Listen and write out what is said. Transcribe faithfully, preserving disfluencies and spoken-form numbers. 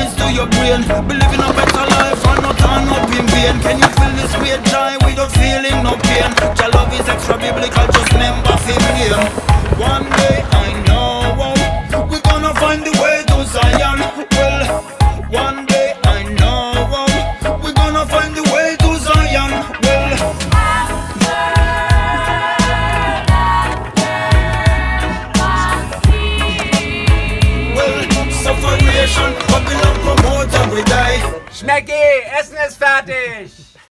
rise to your brain. Be living a better life and not turn up in vain. Can you feel this great joy without feeling no pain? Your love is extra biblical, just remember fame name. One day I know